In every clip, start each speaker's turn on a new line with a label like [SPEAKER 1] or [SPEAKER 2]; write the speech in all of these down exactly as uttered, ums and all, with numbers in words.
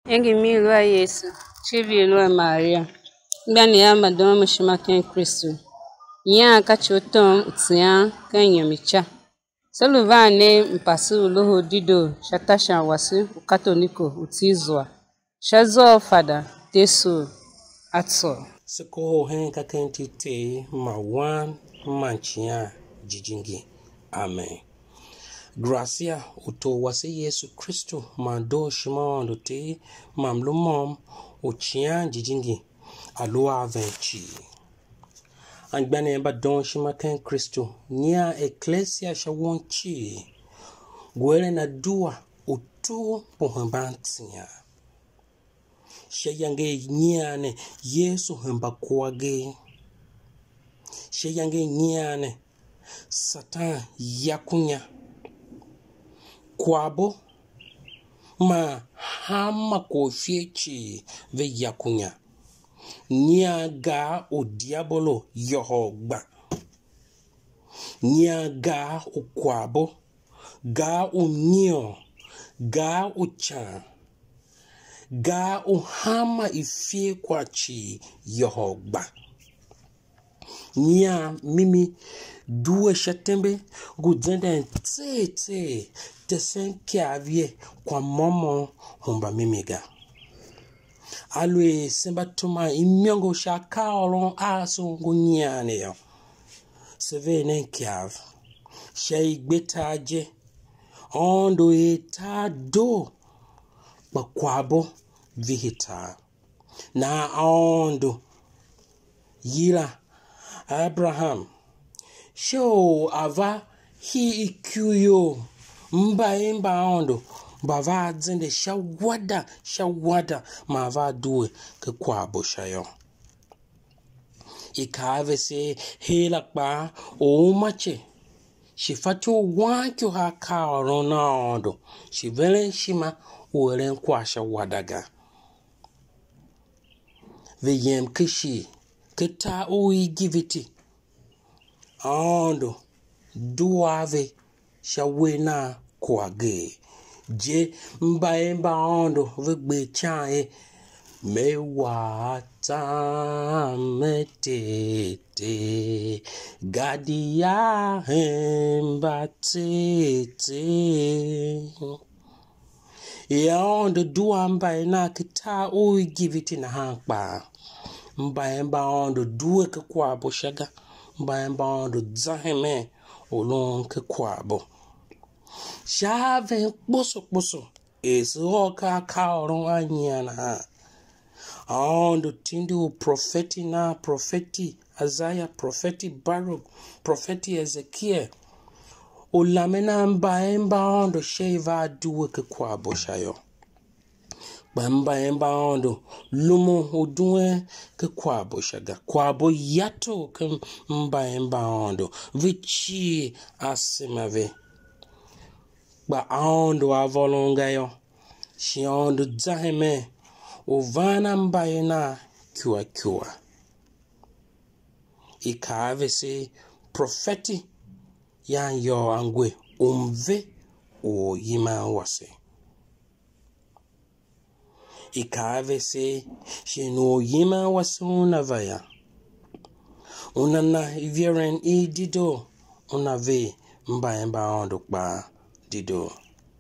[SPEAKER 1] Engi mi lwa Yesu, chivi lwa Maria. Ngani ya madoma mshima ken Kristo. Nya kachotom Tseghan ken Inyom. Saluvane mpasu Lohodedoo shatasha wasu ukatoliko utizwa. Shazo Fada Tersoo Atsor.
[SPEAKER 2] Siko hen kakentite mawan manchia jijingi. Amen. Gracia uto wasi Yesu Kristo mando shimondo te mamlumom uchia jijingi alua venchi. Angbane ba don shimaken Kristo nia ecclesia shawonchi gwele na dua utu pohembantia. Shayange nyane Yesu hemba kwage. Shayange nyane Satan yakunya. Kwabo ma hama kofiechi ve yakunya. Nyaga o diabolo yohogba. Nyaga o kwabo. Ga o nyo. Ga o chan. Ga o hama ifie kwachi yohogba. Nya mimi duwe shatembe gudende tse tse tesen kiavye kwa momo humba mimiga. Alwe semba tuma imyongo shaka olon aso ngunyane yo. Seve nen kiav. Shay gbetaje. Ondo eta do. Bakwabo vihita. Na ondo. Yira. Abraham. Show ava hi ikuyo. Mba imba ondo. Bava zende shawada shawada mava duwe ke kwabo shayo. Ikave se hela pa o mache. Shifatu wankyo haka orona ondo. Shivelen shima uwelen kwa shawadaga. Veyem kishi. Keta ui giviti. Ondo. Duave shawena kwage. Je mba mba ondo vegbe chae me wata metete gadia hemba tete ya ondo dua mba na kita ui giviti na hankpa mba mba ondo duwe ke kwabo shaga mba mba ondo zaheme olon ke kwabo. Shave boso boso is roka kauron anyana ha. Ondo tindu profeti na profeti Isaiah, profeti Baruch, profeti Ezekiel. Olamena mba emba ondo sheva duwe ke kwabo shayo. Bamba emba ondo lumo udue ke kwabo shaga. Kwabo yato ke mba emba ondo. Vichi asimave. Ba ondo avolonga yo. Shi ondo zaheme. Ovana mbaye na kua kua. Ikave se profeti yan yo angwe umve o yima wase. Ikave se shi no yima wase unavaya. Unana ivieren i dido unave mbaye mba ondo kwa dido.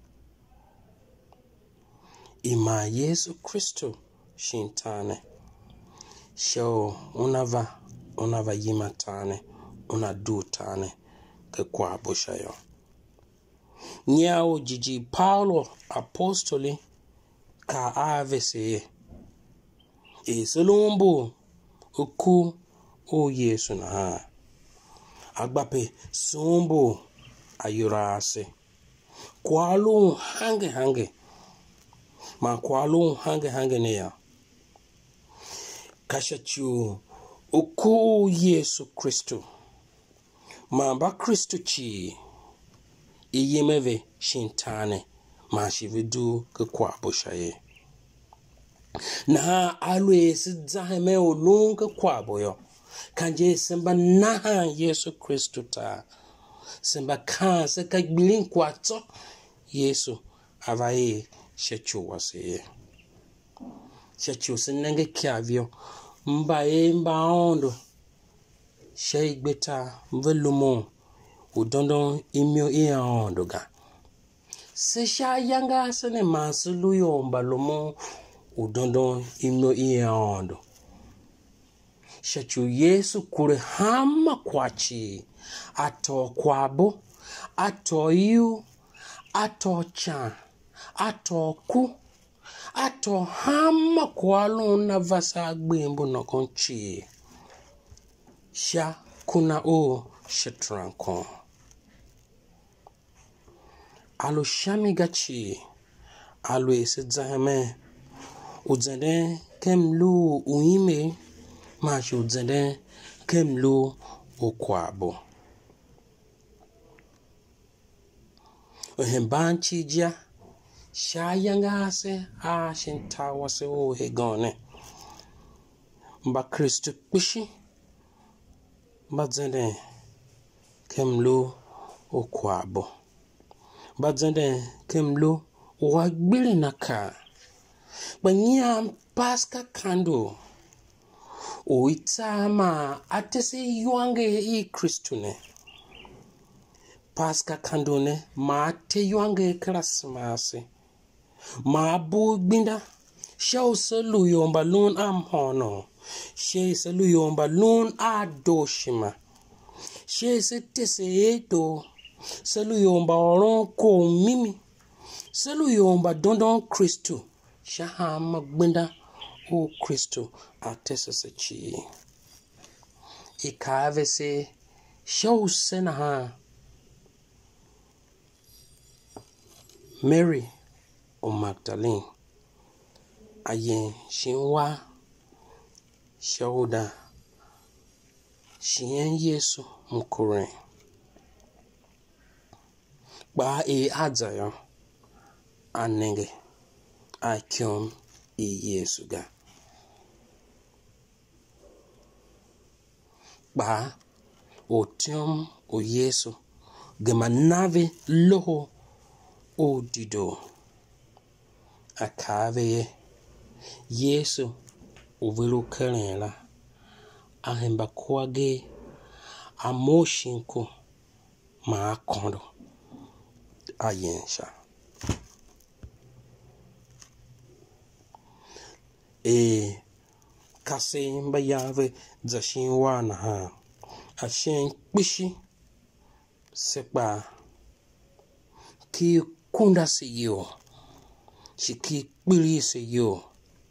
[SPEAKER 2] Ima Yesu Kristo shintane. Show unava unava yima tane. Unadu tane. Ke kwa bushayo. Nyao jiji Paulo apostoli ka avese. E selumbu uku o Yesu na ha. Agbape sumbu ayurase. Kwalu hange hange. Ma kwalu hange hange ne ya. Kashachu uku Yesu Kristo. Ma ba Kristo chi. Iyemeve shintane. Ma shividu ke kwa bushaye. Na alwe sizaheme olun ke kwa boyo. Kanje semba naha Yesu Kristo ta. Semba kan se kagbilin kwa to. Yesu avaye shechu wase. Shachu sinenge kiavio. Mba e mba ondo. Shei beta mvelumo. Udondo imyo iya ondo ga. Se sha yanga sene masulu yomba lomo. Udondo imyo iya ondo. Shachu Yesu kure hama kwachi. Ato kwabo. Ato yu. Ato chan. Ato ku. Ato hama kwalo na vasa gbembo no konchi. Sha kuna o shetranko. Alo shami gachi. Alo ese zahame. Udzende kemlu uime. Mashi udzende kemlu okwabo. Ohembanchi jia. Shayanga se a shinta wase o hegone. Mba Kristo pishi. Mba zende kemlu okwabo. Mba zende kemlu wagbili naka. Banyia paska kando. O itama atese yuange i Kristo ne. Paska kando ne ma te yuange Christmas. Ma bu binda. Shao selu yomba lun am hono. She selu yomba lun a doshima. She se tese eto. Selu yomba oron ko mimi. Selu yomba dondon Kristo. Shahama binda o Kristo atese se chi. Ikave se shao sena ha. Mary o Magdalene. Ayen shinwa shauda shien Yesu mukure. Ba e adzayo anenge akyom e Yesu ga. Ba o tiom o Yesu gemanave loho o dido. Akave Yesu uvelu kelela ahemba kwage amoshinku maakondo ayensha e kase mba yave zashin wana ha ashen bishi sepa ki kunda se yo shiki biri se yo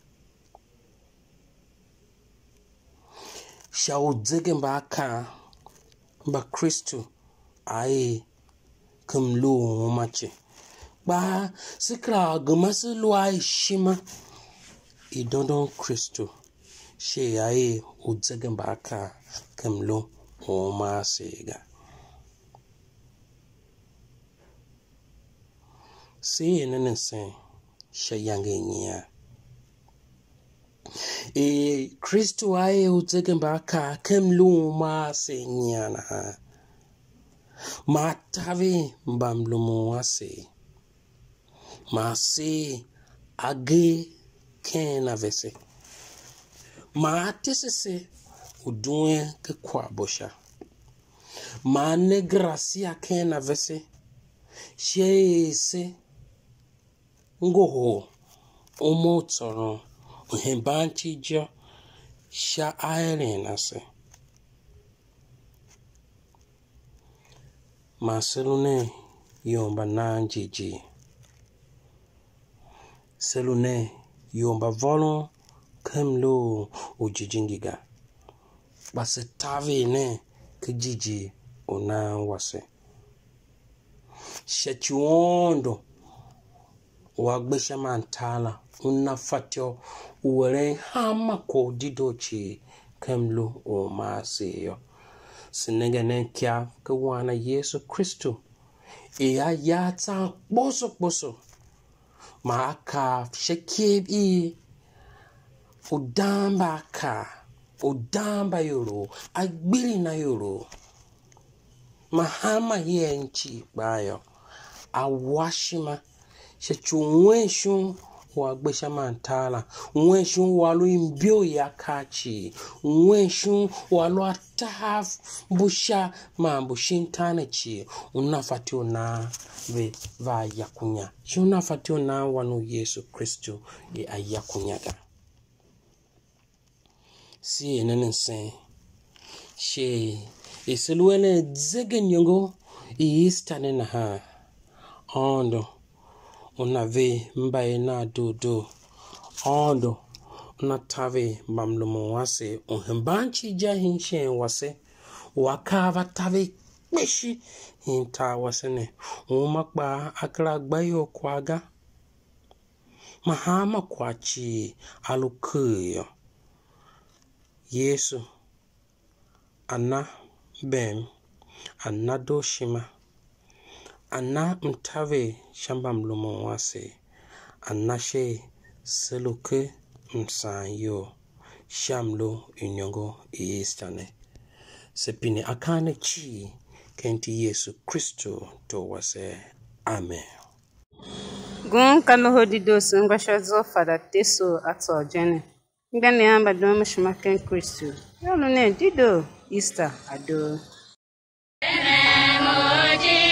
[SPEAKER 2] shao dzege mba ka mba Kristo ae kumlu mache ba sikra gumase lu ai shima idondon Kristo she ae udzege mba ka kumlu o masega se nene se shayange nya e Kristo ae udzege mba ka kumlu ma se nya na ma tavi mbamlumu wase ma se age kena vese ma tesese udue ke kwa bosha ma ne gracia kena vese shese ngoho omotoro ohembanchi jo sha airena se Maselune yomba nanjiji. Selune yomba volo kemlo ujijingiga. Base tave ne kijiji ona wase. Shechuondo wagbesha mantala unafatyo uwere hama ko didochi kemlo o maseyo. Sinegene kia kawana Yesu Kristo. Ea yata boso boso. Maaka shekib i. Udamba ka. Udamba yoro. Agbili na yoro. Mahama yenchi bayo. Awashima. Shechuwenshun wa gbesha mantala wenshu walu imbio ya kachi wenshu walu ataf busha ma bushintane chi unafatio na ve va yakunya shi unafatio na wanu Yesu Kristo e ayakunyaga si enense she eselwele Tseghan yongo istane na ha ondo unave mbaye na dodo ondo unatave mamlumo wase unhembanchi jahinshe wase wakava tave meshi hinta wasene umakba akla gbayo kwaga mahama kwachi alukuyo Yesu Anna Ben Anna Doshima Anna mtave shamba mlumo wase Anna she seluke msanyo shamlo inyongo iistane sepine akane chi kenti Yesu Kristo to wase amen.
[SPEAKER 1] Gun ka Lohodedoo ngwashazo Fada Tersoo Atsor jene ngani amba domo shimaken Kristo yolu ne dido Easter ado.